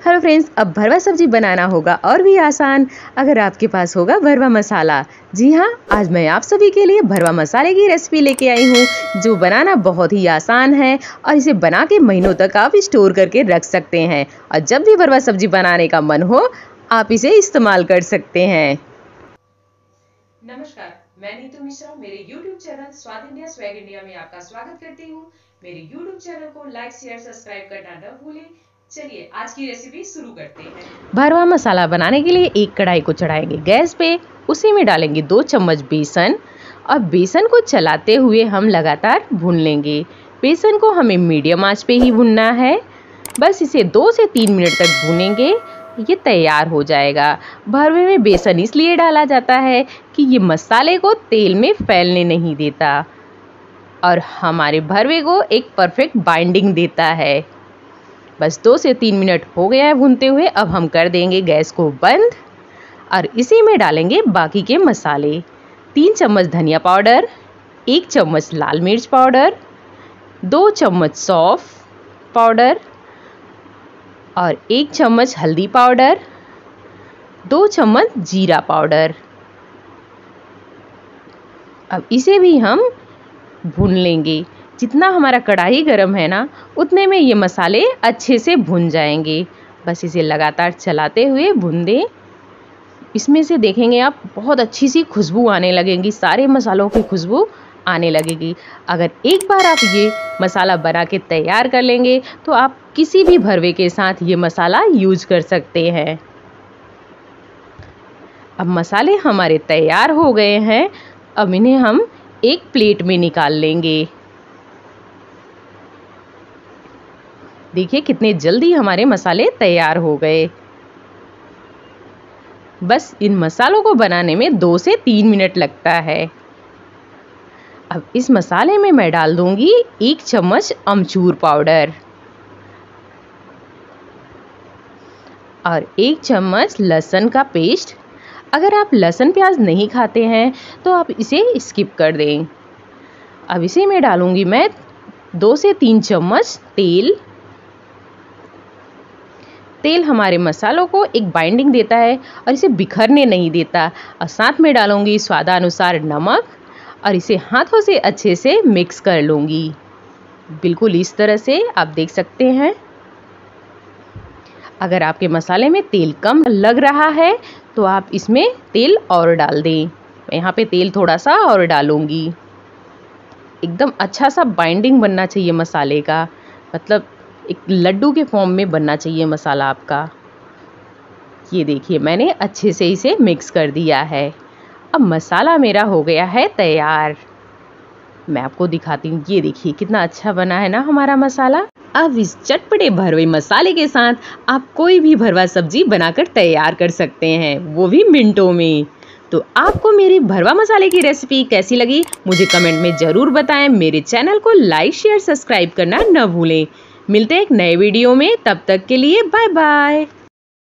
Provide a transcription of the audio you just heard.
Hello friends, अब भरवा सब्जी बनाना होगा और भी आसान अगर आपके पास होगा भरवा मसाला। जी हाँ, आज मैं आप सभी के लिए भरवा मसाले की रेसिपी लेके आई हूँ जो बनाना बहुत ही आसान है और इसे बना के महीनों तक आप स्टोर करके रख सकते हैं और जब भी भरवा सब्जी बनाने का मन हो आप इसे इस्तेमाल कर सकते हैं। नमस्कार, मैं नीतू मिश्रा मेरे YouTube channel Swad India swag India में आपका स्वागत करती हूँ। मेरे YouTube चैनल को लाइक शेयर सब्सक्राइब करना न भूलें। चलिए आज की रेसिपी शुरू करते हैं। भरवा मसाला बनाने के लिए एक कढ़ाई को चढ़ाएंगे गैस पे, उसी में डालेंगे 2 चम्मच बेसन और बेसन को चलाते हुए हम लगातार भून लेंगे। बेसन को हमें मीडियम आंच पे ही भूनना है। बस इसे 2 से 3 मिनट तक भूनेंगे, ये तैयार हो जाएगा। भरवे में बेसन इसलिए डाला जाता है कि ये मसाले को तेल में फैलने नहीं देता और हमारे भरवे को एक परफेक्ट बाइंडिंग देता है। बस 2 से 3 मिनट हो गया है भूनते हुए। अब हम कर देंगे गैस को बंद और इसी में डालेंगे बाकी के मसाले। 3 चम्मच धनिया पाउडर, 1 चम्मच लाल मिर्च पाउडर, 2 चम्मच सौंफ पाउडर और 1 चम्मच हल्दी पाउडर, 2 चम्मच जीरा पाउडर। अब इसे भी हम भून लेंगे। जितना हमारा कढ़ाई गर्म है ना, उतने में ये मसाले अच्छे से भुन जाएंगे। बस इसे लगातार चलाते हुए भून दें। इसमें से देखेंगे आप बहुत अच्छी सी खुशबू आने लगेगी, सारे मसालों की खुशबू आने लगेगी। अगर एक बार आप ये मसाला बना के तैयार कर लेंगे तो आप किसी भी भरवे के साथ ये मसाला यूज कर सकते हैं। अब मसाले हमारे तैयार हो गए हैं। अब इन्हें हम एक प्लेट में निकाल लेंगे। देखिए कितने जल्दी हमारे मसाले तैयार हो गए। बस इन मसालों को बनाने में 2 से 3 मिनट लगता है। अब इस मसाले में मैं डाल दूंगी 1 चम्मच अमचूर पाउडर और 1 चम्मच लहसुन का पेस्ट। अगर आप लहसुन प्याज नहीं खाते हैं तो आप इसे स्किप कर दें। अब इसी में डालूंगी मैं 2 से 3 चम्मच तेल। तेल हमारे मसालों को एक बाइंडिंग देता है और इसे बिखरने नहीं देता। और साथ में डालूंगी स्वादानुसार नमक और इसे हाथों से अच्छे से मिक्स कर लूँगी। बिल्कुल इस तरह से आप देख सकते हैं। अगर आपके मसाले में तेल कम लग रहा है तो आप इसमें तेल और डाल दें। मैं यहाँ पे तेल थोड़ा सा और डालूँगी। एकदम अच्छा सा बाइंडिंग बनना चाहिए मसाले का, मतलब एक लड्डू के फॉर्म में बनना चाहिए मसाला आपका। ये देखिए मैंने अच्छे से इसे मिक्स कर दिया है। अब मसाला मेरा हो गया है तैयार। मैं आपको दिखाती हूँ। ये देखिए कितना अच्छा बना है ना हमारा मसाला। अब इस चटपटे भरवे मसाले के साथ आप कोई भी भरवा सब्जी बनाकर तैयार कर सकते हैं, वो भी मिनटों में। तो आपको मेरी भरवा मसाले की रेसिपी कैसी लगी मुझे कमेंट में ज़रूर बताएं। मेरे चैनल को लाइक शेयर सब्सक्राइब करना न भूलें। मिलते हैं एक नए वीडियो में, तब तक के लिए बाय बाय।